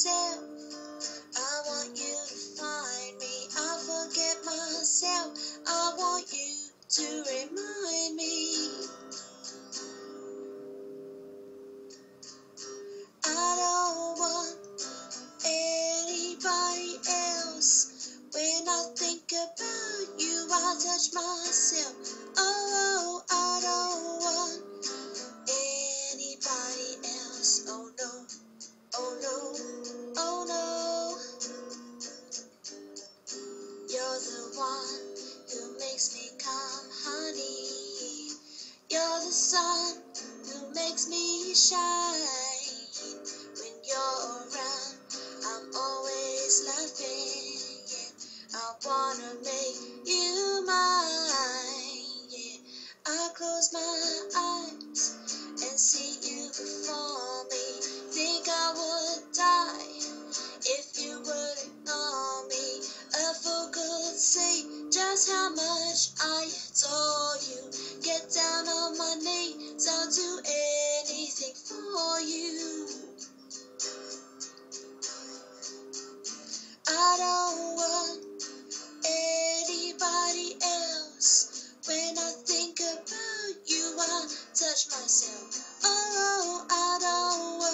myself. I want you to find me. I forget myself. I want you to remind me. I don't want anybody else. When I think about you, I touch myself. Oh, I don't want anybody else. Oh no, oh no, oh no. You're the one who makes me come, honey. You're the sun who makes me shine. When you're around, I'm always laughing. Yeah, I wanna make you mine. Yeah, I close my eyes and see you before me. Think I would die if you would ignore me. A fool could say just how much I adore you. Get down on my knees, I'll do anything for you. I don't want anybody else. When I think about you, I touch myself. Oh, I don't want